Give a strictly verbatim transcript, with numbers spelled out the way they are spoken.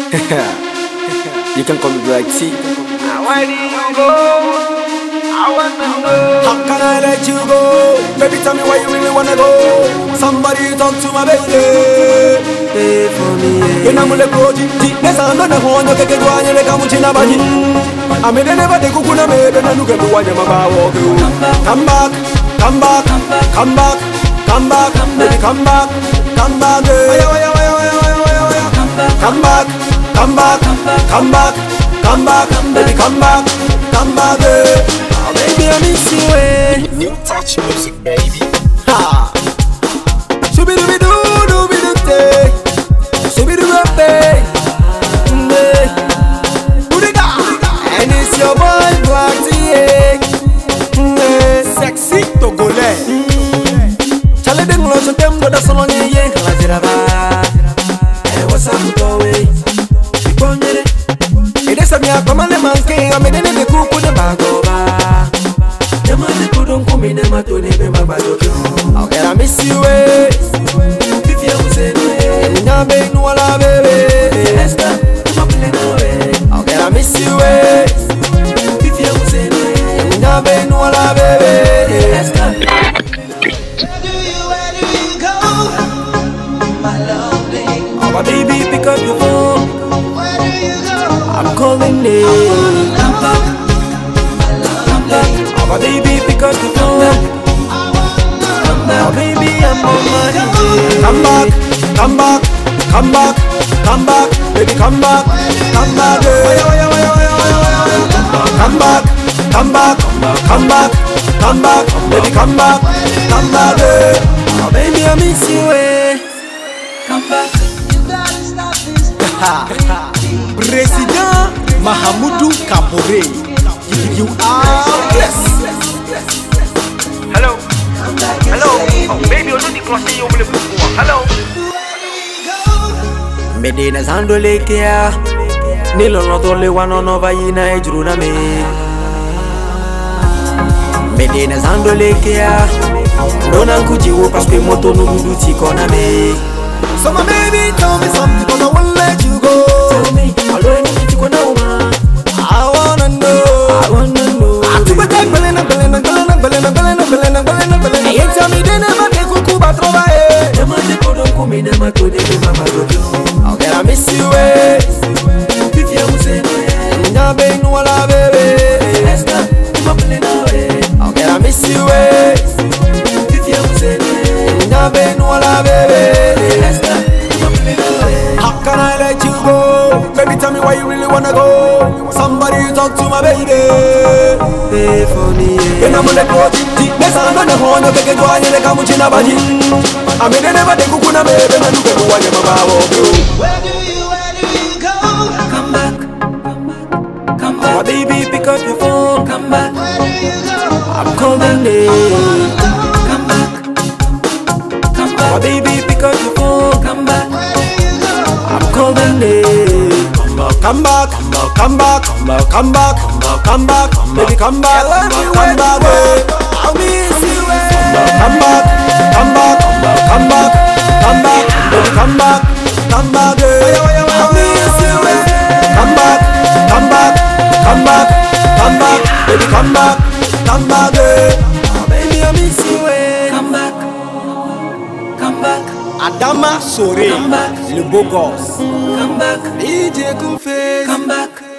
You can call me Black T. Where do you go? I wanna know. How can I let you go? Baby, tell me where you really wanna go. Somebody talk to my baby. Hey, for me. You know me like Koji. Yes, I'm not a one. You can't go on. You can't much in a body. I mean, I never take a good name. I look at the one you're about. Come back, come back, come back, come back, baby, come back, come back. Come back, come back, come back, come back, baby, come back, come back. Oh, baby, I miss you. Eh? New touch music, baby. Ha. Shooby dooby doo dooby doo day. Shooby doo doo day. Budiga. And it's your boy Black T. Sexy Togolais. Chale den lo so tem do da solo nye ye la jiraba. Eh, what's up going? Biponyere. Ede samia kwa male manke amene ne kuku ne bagoba. Nema ne kudon kumi ne matone be mabajo. Okay, I miss you. Eh. If you say no, nya be no wala baby. Esther, come up in the way. Okay, I miss you. Eh. If you say no, nya be no wala baby. Esther. My baby, pick up your phone. Where do you go? I'm calling it. Come back. Come back. Oh, my baby, pick up your phone. Oh, baby, I'm on my way. Come back, come back, come back, come back, baby, come back, come back. Come back, come back, come back, come back, baby, come back, come back. Oh, baby, I miss you. Eh. Come back. President Mahamudu Kabore, you are blessed. Hello. Hello. Oh, baby, you're not the crossing you will put. Hello. Medina Zando Lekea Nilo not only one on over Yina Ejruna me Medina Zando Lekea Nona Kuji Wopaske Moto Nudu Tikona me. So my baby tell me something cause I won't let you go. Tell me, I'll do anything to go now. I wanna know, I wanna know. I do a take Belena, Belena, Belena, Belena, Belena, Belena, Belena, Belena. Hey, tell me they never take Kukuba Trova. The man they couldn't come in, the man could they mama do. Okay, I miss you. Eh. If you say no, nya be no wala baby. Esther, come up in the way. Okay, I miss you. Eh. If you say no, nya be no wala baby. Esther. How can I let you go? Baby, tell me why you really wanna go. Somebody talk to my baby. Hey, for me. You know me like Koji. Yes, I'm not the one who can go and you come with your body. I mean, they never take Kukuna baby. And you can go and you mama. Where do you, where do you go? Come back, come back, come back. My baby, pick up your phone. Come back. Where do you go? I'm calling it. Come back, come back. My baby, pick up your phone. Come back. I'm calling it. Come back, come back, come back, come back, come back, baby, come back, come back, I'll miss you. Come back, come back, come back, come back, baby, come back, come back, I'll miss you. Come back, come back, come back, come back, baby, come back, come back, baby, I miss you. Come back, come back. Adama Sore, le beau gosse. Come back, D J Koufé. Come back.